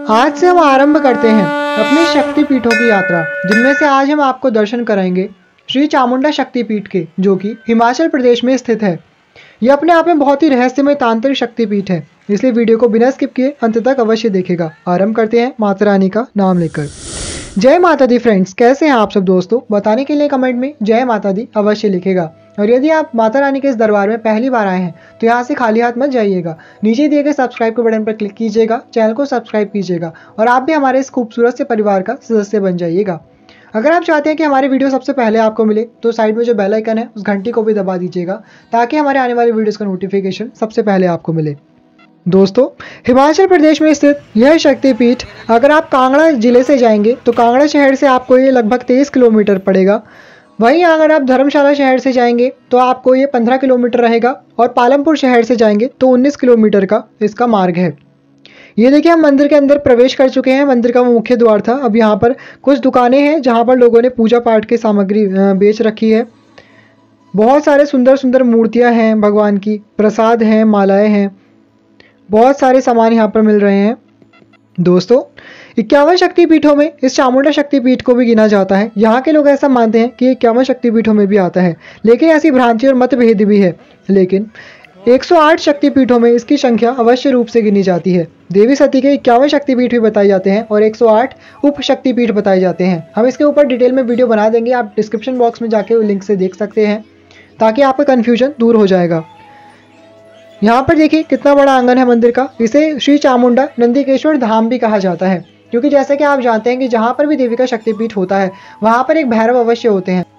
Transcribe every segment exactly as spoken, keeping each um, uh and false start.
आज से हम आरंभ करते हैं अपनी शक्तिपीठों की यात्रा, जिनमें से आज हम आपको दर्शन कराएंगे श्री चामुंडा शक्तिपीठ के, जो कि हिमाचल प्रदेश में स्थित है। यह अपने आप में बहुत ही रहस्यमय तांत्रिक शक्तिपीठ है, इसलिए वीडियो को बिना स्किप किए अंत तक अवश्य देखेगा। आरंभ करते हैं माता रानी का नाम लेकर। जय माता दी फ्रेंड्स, कैसे हैं आप सब दोस्तों? बताने के लिए कमेंट में जय माता दी अवश्य लिखेगा। और यदि आप माता रानी के इस दरबार में पहली बार आए हैं तो यहाँ से खाली हाथ मत जाइएगा। नीचे दिए गए सब्सक्राइब के बटन पर क्लिक कीजिएगा, चैनल को सब्सक्राइब कीजिएगा और आप भी हमारे इस खूबसूरत से परिवार का सदस्य बन जाइएगा। अगर आप चाहते हैं कि हमारे वीडियो सबसे पहले आपको मिले तो साइड में जो बेल आइकन है उस घंटी को भी दबा दीजिएगा, ताकि हमारे आने वाले वीडियोस का नोटिफिकेशन सबसे पहले आपको मिले। दोस्तों, हिमाचल प्रदेश में स्थित यह शक्तिपीठ अगर आप कांगड़ा जिले से जाएंगे तो कांगड़ा शहर से आपको ये लगभग तेईस किलोमीटर पड़ेगा। वहीं अगर आप धर्मशाला शहर से जाएंगे तो आपको ये पंद्रह किलोमीटर रहेगा और पालमपुर शहर से जाएंगे तो उन्नीस किलोमीटर का इसका मार्ग है। ये देखिए, हम मंदिर के अंदर प्रवेश कर चुके हैं। मंदिर का वो मुख्य द्वार था। अब यहाँ पर कुछ दुकानें हैं जहाँ पर लोगों ने पूजा पाठ की सामग्री बेच रखी है। बहुत सारे सुंदर सुंदर मूर्तियाँ हैं भगवान की, प्रसाद हैं, मालाएँ हैं, बहुत सारे सामान यहाँ पर मिल रहे हैं। दोस्तों, इक्यावन शक्तिपीठों में इस चामुंडा शक्तिपीठ को भी गिना जाता है। यहाँ के लोग ऐसा मानते हैं कि इक्यावन शक्तिपीठों में भी आता है, लेकिन ऐसी भ्रांति और मतभेद भी है। लेकिन एक सौ आठ शक्तिपीठों में इसकी संख्या अवश्य रूप से गिनी जाती है। देवी सती के इक्यावन शक्तिपीठ भी बताए जाते हैं और एक सौ आठ उप शक्तिपीठ बताए जाते हैं। हम इसके ऊपर डिटेल में वीडियो बना देंगे, आप डिस्क्रिप्शन बॉक्स में जाके लिंक से देख सकते हैं, ताकि आपका कन्फ्यूजन दूर हो जाएगा। यहाँ पर देखिए कितना बड़ा आंगन है मंदिर का। इसे श्री चामुंडा नंदीकेश्वर धाम भी कहा जाता है, क्योंकि जैसे कि आप जानते हैं कि जहाँ पर भी देवी का शक्तिपीठ होता है वहाँ पर एक भैरव अवश्य होते हैं।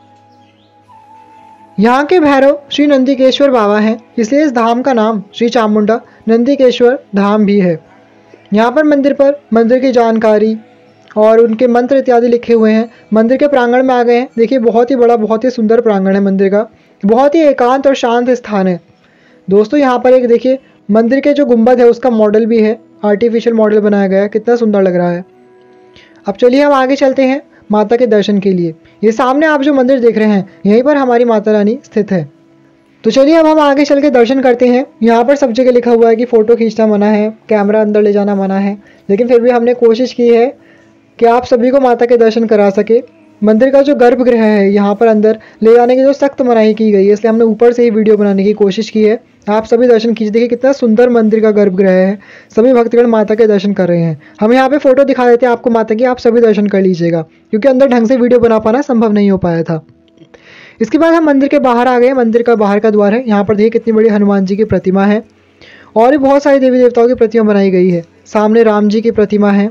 यहाँ के भैरव श्री नंदीकेश्वर बाबा हैं, इसलिए इस धाम का नाम श्री चामुंडा नंदीकेश्वर धाम भी है। यहाँ पर मंदिर पर मंदिर की जानकारी और उनके मंत्र इत्यादि लिखे हुए हैं। मंदिर के प्रांगण में आ गए हैं। देखिए, बहुत ही बड़ा, बहुत ही सुंदर प्रांगण है मंदिर का। बहुत ही एकांत और शांत स्थान है। दोस्तों, यहाँ पर एक देखिए, मंदिर के जो गुंबद है उसका मॉडल भी है, आर्टिफिशियल मॉडल बनाया गया है। कितना सुंदर लग रहा है। अब चलिए हम आगे चलते हैं माता के दर्शन के लिए। ये सामने आप जो मंदिर देख रहे हैं, यहीं पर हमारी माता रानी स्थित है। तो चलिए अब हम आगे चल के दर्शन करते हैं। यहाँ पर सब जगह लिखा हुआ है कि फ़ोटो खींचना मना है, कैमरा अंदर ले जाना मना है, लेकिन फिर भी हमने कोशिश की है कि आप सभी को माता के दर्शन करा सके। मंदिर का जो गर्भगृह है, यहाँ पर अंदर ले जाने की जो सख्त मनाही की गई है, इसलिए हमने ऊपर से ही वीडियो बनाने की कोशिश की है। आप सभी दर्शन कीजिए। देखिए कितना सुंदर मंदिर का गर्भगृह है। सभी भक्तगण माता के दर्शन कर रहे हैं। हम यहाँ पे फोटो दिखा देते हैं आपको माता की, आप सभी दर्शन कर लीजिएगा, क्योंकि अंदर ढंग से वीडियो बना पाना संभव नहीं हो पाया था। इसके बाद हम मंदिर के बाहर आ गए। मंदिर का बाहर का द्वार है। यहाँ पर देखिए कितनी बड़ी हनुमान जी की प्रतिमा है और भी बहुत सारी देवी देवताओं की प्रतिमा बनाई गई है। सामने राम जी की प्रतिमा है।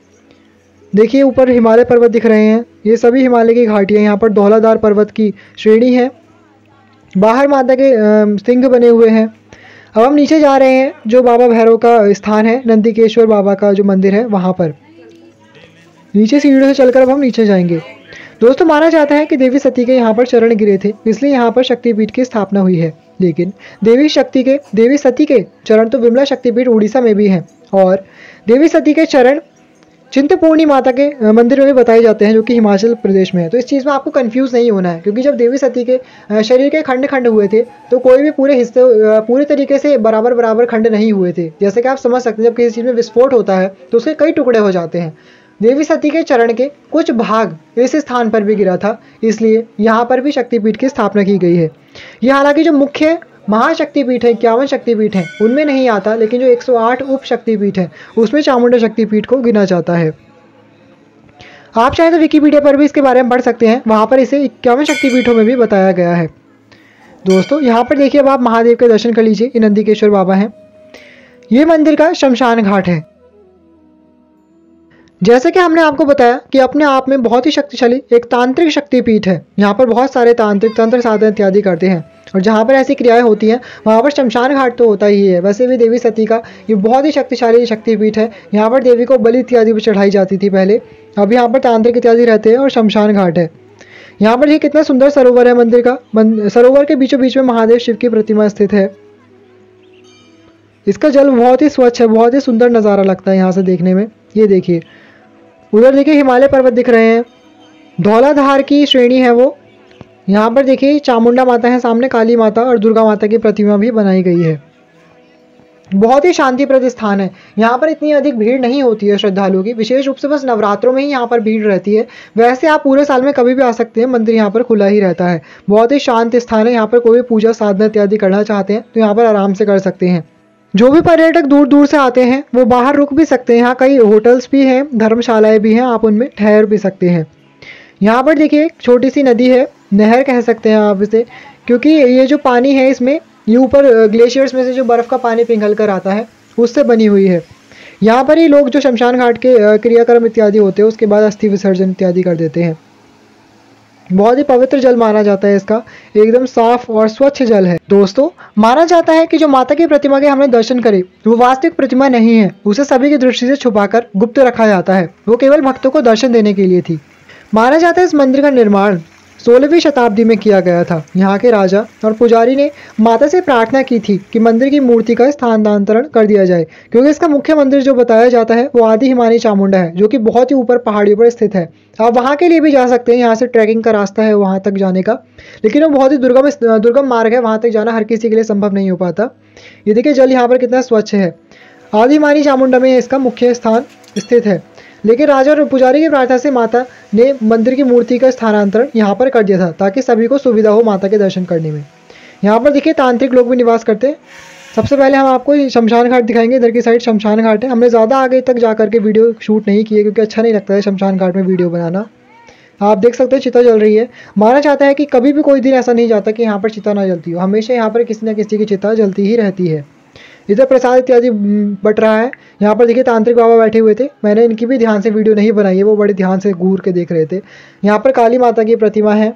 देखिए ऊपर हिमालय पर्वत दिख रहे हैं। ये सभी हिमालय की घाटियाँ। यहाँ पर धौलाधार पर्वत की श्रेणी है। बाहर माता के सिंह बने हुए हैं। अब हम नीचे जा रहे हैं, जो बाबा भैरव का स्थान है, नंदीकेश्वर बाबा का जो मंदिर है वहाँ पर। नीचे सीढ़ियों से चलकर अब हम नीचे जाएंगे। दोस्तों, माना जाता है कि देवी सती के यहाँ पर चरण गिरे थे, इसलिए यहाँ पर शक्तिपीठ की स्थापना हुई है। लेकिन देवी शक्ति के देवी सती के चरण तो विमला शक्तिपीठ उड़ीसा में भी हैं, और देवी सती के चरण चिंतपूर्णी माता के मंदिर में भी बताए जाते हैं, जो कि हिमाचल प्रदेश में है। तो इस चीज़ में आपको कंफ्यूज नहीं होना है, क्योंकि जब देवी सती के शरीर के खंड खंड हुए थे तो कोई भी पूरे हिस्से पूरे तरीके से बराबर बराबर खंड नहीं हुए थे। जैसे कि आप समझ सकते हैं, जब किसी चीज़ में विस्फोट होता है तो उसके कई टुकड़े हो जाते हैं। देवी सती के चरण के कुछ भाग इस स्थान पर भी गिरा था, इसलिए यहाँ पर भी शक्तिपीठ की स्थापना की गई है। यह हालांकि जो मुख्य महाशक्तिपीठ है, इक्यावन शक्तिपीठ है, उनमें नहीं आता, लेकिन जो एक सौ आठ उप शक्तिपीठ है उसमें चामुंडा शक्तिपीठ को गिना जाता है। आप चाहे तो विकिपीडिया पर भी इसके बारे में पढ़ सकते हैं, वहाँ पर इसे इक्यावन शक्तिपीठों में भी बताया गया है। दोस्तों, यहाँ पर देखिए, अब आप महादेव के दर्शन कर लीजिए। ये नंदीकेश्वर बाबा हैं। ये मंदिर का शमशान घाट है। जैसे कि हमने आपको बताया कि अपने आप में बहुत ही शक्तिशाली एक तांत्रिक शक्तिपीठ है। यहाँ पर बहुत सारे तांत्रिक तंत्र साधन इत्यादि करते हैं, और जहाँ पर ऐसी क्रियाएं होती हैं वहाँ पर शमशान घाट तो होता ही है। वैसे भी देवी सती का ये बहुत ही शक्तिशाली शक्तिपीठ है। यहाँ पर देवी को बलि इत्यादि भी चढ़ाई जाती थी पहले। अब यहाँ पर तांत्रिक इत्यादि रहते हैं और शमशान घाट है। यहाँ पर ये कितना सुंदर सरोवर है मंदिर का। सरोवर के बीचों बीच में महादेव शिव की प्रतिमा स्थित है। इसका जल बहुत ही स्वच्छ है, बहुत ही सुंदर नज़ारा लगता है यहाँ से देखने में। ये देखिए, उधर देखिए हिमालय पर्वत दिख रहे हैं, धौलाधार की श्रेणी है वो। यहाँ पर देखिए चामुंडा माता है, सामने काली माता और दुर्गा माता की प्रतिमा भी बनाई गई है। बहुत ही शांतिप्रद स्थान है। यहाँ पर इतनी अधिक भीड़ नहीं होती है श्रद्धालुओं की, विशेष रूप से बस नवरात्रों में ही यहाँ पर भीड़ रहती है। वैसे आप पूरे साल में कभी भी आ सकते हैं, मंदिर यहाँ पर खुला ही रहता है। बहुत ही शांत स्थान है, यहाँ पर कोई भी पूजा साधना इत्यादि करना चाहते हैं तो यहाँ पर आराम से कर सकते हैं। जो भी पर्यटक दूर दूर से आते हैं वो बाहर रुक भी सकते हैं। यहाँ कई होटल्स भी हैं, धर्मशालाएं भी हैं, आप उनमें ठहर भी सकते हैं। यहाँ पर देखिए एक छोटी सी नदी है, नहर कह सकते हैं आप इसे, क्योंकि ये जो पानी है इसमें ये ऊपर ग्लेशियर्स में से जो बर्फ़ का पानी पिघल कर आता है उससे बनी हुई है। यहाँ पर ही लोग जो शमशान घाट के क्रियाक्रम इत्यादि होते हैं उसके बाद अस्थि विसर्जन इत्यादि कर देते हैं। बहुत ही पवित्र जल माना जाता है इसका, एकदम साफ और स्वच्छ जल है। दोस्तों, माना जाता है कि जो माता की प्रतिमा के हमने दर्शन करे वो वास्तविक प्रतिमा नहीं है, उसे सभी की दृष्टि से छुपाकर गुप्त रखा जाता है। वो केवल भक्तों को दर्शन देने के लिए थी। माना जाता है इस मंदिर का निर्माण सोलहवीं शताब्दी में किया गया था। यहाँ के राजा और पुजारी ने माता से प्रार्थना की थी कि मंदिर की मूर्ति का स्थानांतरण कर दिया जाए, क्योंकि इसका मुख्य मंदिर जो बताया जाता है वो आदि हिमानी चामुंडा है, जो कि बहुत ही ऊपर पहाड़ियों पर स्थित है। आप वहाँ के लिए भी जा सकते हैं, यहाँ से ट्रैकिंग का रास्ता है वहाँ तक जाने का, लेकिन वो बहुत ही दुर्गम दुर्गम मार्ग है, वहाँ तक जाना हर किसी के लिए संभव नहीं हो पाता। ये देखिए जल यहाँ पर कितना स्वच्छ है। आदि हिमानी चामुंडा में इसका मुख्य स्थान स्थित है, लेकिन राजा और पुजारी की प्रार्थना से माता ने मंदिर की मूर्ति का स्थानांतरण यहाँ पर कर दिया था, ताकि सभी को सुविधा हो माता के दर्शन करने में। यहाँ पर देखिए तांत्रिक लोग भी निवास करते हैं। सबसे पहले हम आपको शमशान घाट दिखाएंगे। इधर की साइड शमशान घाट है। हमने ज़्यादा आगे तक जा करके वीडियो शूट नहीं किए, क्योंकि अच्छा नहीं लगता है शमशान घाट में वीडियो बनाना। आप देख सकते हैं चिता जल रही है। माना जाता है कि कभी भी कोई दिन ऐसा नहीं जाता कि यहाँ पर चिता ना जलती हो, हमेशा यहाँ पर किसी न किसी की चिता जलती ही रहती है। इधर प्रसाद इत्यादि बट रहा है। यहाँ पर देखिए तांत्रिक बाबा बैठे हुए थे, मैंने इनकी भी ध्यान से वीडियो नहीं बनाई है, वो बड़े ध्यान से घूर के देख रहे थे। यहाँ पर काली माता की प्रतिमा है।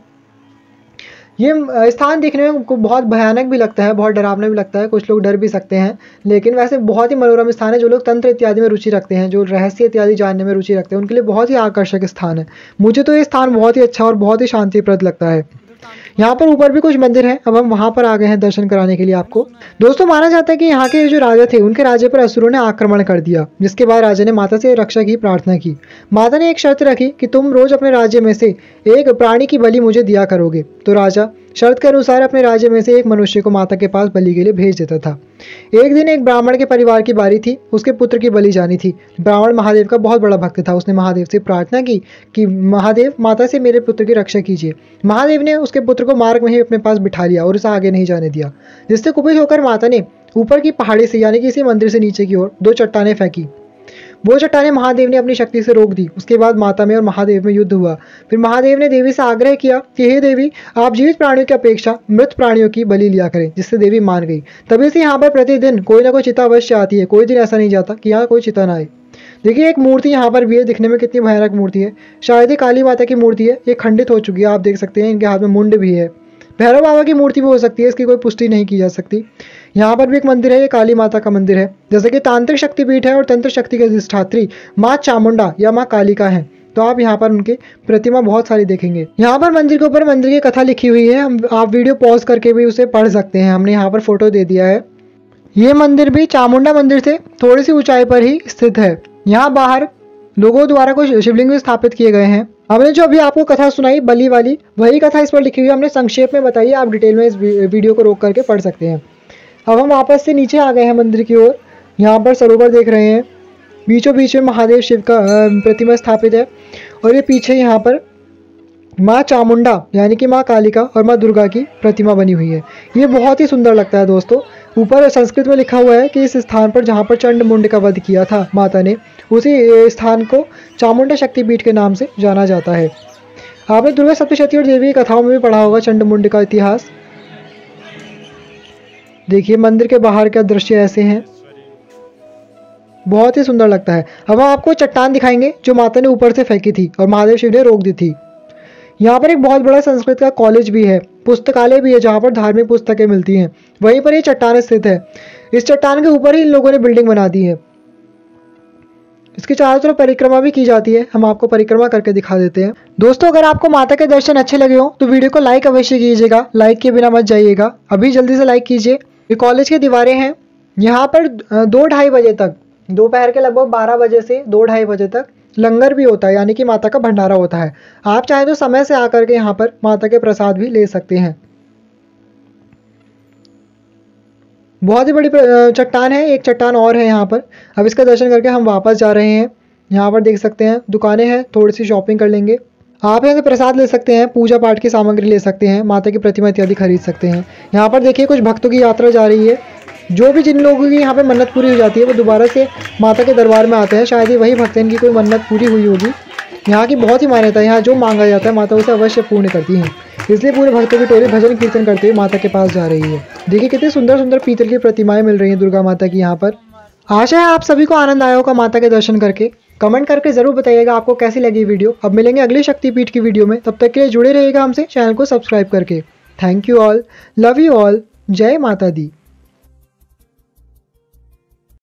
ये स्थान देखने में बहुत भयानक भी लगता है, बहुत डरावना भी लगता है, कुछ लोग डर भी सकते हैं, लेकिन वैसे बहुत ही मनोरम स्थान है। जो लोग तंत्र इत्यादि में रुचि रखते हैं, जो रहस्य इत्यादि जानने में रुचि रखते हैं, उनके लिए बहुत ही आकर्षक स्थान है। मुझे तो ये स्थान बहुत ही अच्छा और बहुत ही शांतिप्रद लगता है। यहाँ पर ऊपर भी कुछ मंदिर हैं, अब हम वहाँ पर आ गए हैं दर्शन कराने के लिए आपको। दोस्तों, माना जाता है कि यहाँ के जो राजा थे उनके राज्य पर असुरों ने आक्रमण कर दिया, जिसके बाद राजा ने माता से रक्षा की प्रार्थना की। माता ने एक शर्त रखी कि तुम रोज अपने राज्य में से एक प्राणी की बलि मुझे दिया करोगे। तो राजा शर्त के अनुसार अपने राज्य में से एक मनुष्य को माता के पास बलि के लिए भेज देता था। एक दिन एक ब्राह्मण के परिवार की बारी थी, उसके पुत्र की बलि जानी थी। ब्राह्मण महादेव का बहुत बड़ा भक्त था। उसने महादेव से प्रार्थना की कि महादेव, माता से मेरे पुत्र की रक्षा कीजिए। महादेव ने उसके पुत्र को मार्ग में ही अपने पास बिठा लिया और उसे आगे नहीं जाने दिया, जिससे कुपित होकर माता ने ऊपर की पहाड़ी से, यानी कि इसी मंदिर से नीचे की ओर दो चट्टानें फेंकी। वो चट्टानें महादेव ने अपनी शक्ति से रोक दी। उसके बाद माता में और महादेव में युद्ध हुआ। फिर महादेव ने देवी से आग्रह किया कि हे देवी, आप जीवित प्राणियों की अपेक्षा मृत प्राणियों की बलि लिया करें, जिससे देवी मान गई। तभी से यहाँ पर प्रतिदिन कोई ना कोई चिता अवश्य आती है, कोई दिन ऐसा नहीं जाता कि यहाँ कोई चिता ना आए। देखिए एक मूर्ति यहाँ पर भी है, दिखने में कितनी भयानक मूर्ति है। शायद ये काली माता की मूर्ति है, ये खंडित हो चुकी है, आप देख सकते हैं। इनके हाथ में मुंड भी है। भैरव बाबा की मूर्ति भी हो सकती है, इसकी कोई पुष्टि नहीं की जा सकती। यहाँ पर भी एक मंदिर है, ये काली माता का मंदिर है। जैसे कि तांत्रिक शक्तिपीठ है और तंत्र शक्ति के अधिष्ठात्री माँ चामुंडा या माँ कालिका है, तो आप यहाँ पर उनके प्रतिमा बहुत सारी देखेंगे। यहाँ पर मंदिर के ऊपर मंदिर की कथा लिखी हुई है, हम आप वीडियो पॉज करके भी उसे पढ़ सकते हैं। हमने यहाँ पर फोटो दे दिया है। ये मंदिर भी चामुंडा मंदिर से थोड़ी सी ऊंचाई पर ही स्थित है। यहाँ बाहर लोगों द्वारा कुछ शिवलिंग भी स्थापित किए गए हैं। हमने जो अभी आपको कथा सुनाई बलि वाली, वही कथा इस पर लिखी हुई है, हमने संक्षेप में बताई है। आप डिटेल में इस वीडियो को रोक करके पढ़ सकते हैं। अब हम वापस से नीचे आ गए हैं मंदिर की ओर। यहाँ पर सरोवर देख रहे हैं, बीचों बीच में महादेव शिव का प्रतिमा स्थापित है, और ये पीछे यहाँ पर माँ चामुंडा यानी कि माँ कालिका और माँ दुर्गा की प्रतिमा बनी हुई है। ये बहुत ही सुंदर लगता है दोस्तों। ऊपर संस्कृत में लिखा हुआ है कि इस स्थान पर जहाँ पर चंड मुंड का वध किया था माता ने, उसी स्थान को चामुंडा शक्तिपीठ के नाम से जाना जाता है। आपने दुर्गा सप्तशती और देवी की कथाओं में भी पढ़ा होगा चंड मुंड का इतिहास। देखिए मंदिर के बाहर का दृश्य ऐसे हैं, बहुत ही सुंदर लगता है। अब हम आपको चट्टान दिखाएंगे जो माता ने ऊपर से फेंकी थी और महादेव शिव ने रोक दी थी। यहाँ पर एक बहुत बड़ा संस्कृत का कॉलेज भी है, पुस्तकालय भी है, जहाँ पर धार्मिक पुस्तकें मिलती हैं। वहीं पर ये चट्टान स्थित है। इस चट्टान के ऊपर ही इन लोगों ने बिल्डिंग बना दी है। इसके चारों तरफ परिक्रमा भी की जाती है, हम आपको परिक्रमा करके दिखा देते हैं। दोस्तों, अगर आपको माता के दर्शन अच्छे लगे हो तो वीडियो को लाइक अवश्य कीजिएगा, लाइक के बिना मत जाइएगा, अभी जल्दी से लाइक कीजिए। ये कॉलेज की दीवारें हैं। यहाँ पर दो ढाई बजे तक, दोपहर के लगभग बारह बजे से दो ढाई बजे तक लंगर भी होता है, यानी कि माता का भंडारा होता है। आप चाहे तो समय से आकर के यहाँ पर माता के प्रसाद भी ले सकते हैं। बहुत ही बड़ी चट्टान है, एक चट्टान और है यहाँ पर। अब इसका दर्शन करके हम वापस जा रहे हैं। यहाँ पर देख सकते हैं दुकानें हैं, थोड़ी सी शॉपिंग कर लेंगे। आप यहाँ से प्रसाद ले सकते हैं, पूजा पाठ की सामग्री ले सकते हैं, माता की प्रतिमा इत्यादि खरीद सकते हैं। यहाँ पर देखिए कुछ भक्तों की यात्रा जा रही है। जो भी जिन लोगों की यहाँ पे मन्नत पूरी हो जाती है वो दोबारा से माता के दरबार में आते हैं। शायद ही वही भक्त इनकी कोई मन्नत पूरी हुई होगी। यहाँ की बहुत ही मान्यता है, यहाँ जो मांगा जाता है माता उसे अवश्य पूर्ण करती हैं। इसलिए पूरे भक्तों की टोली भजन कीर्तन करते हुए माता के पास जा रही है। देखिए कितनी सुंदर सुंदर पीतल की प्रतिमाएं मिल रही हैं दुर्गा माता की यहाँ पर। आशा है आप सभी को आनंद आया होगा माता के दर्शन करके। कमेंट करके जरूर बताइएगा आपको कैसी लगी वीडियो। अब मिलेंगे अगली शक्तिपीठ की वीडियो में, तब तक के लिए जुड़े रहिएगा हमसे चैनल को सब्सक्राइब करके। Thank you all, love you all, जय माता दी।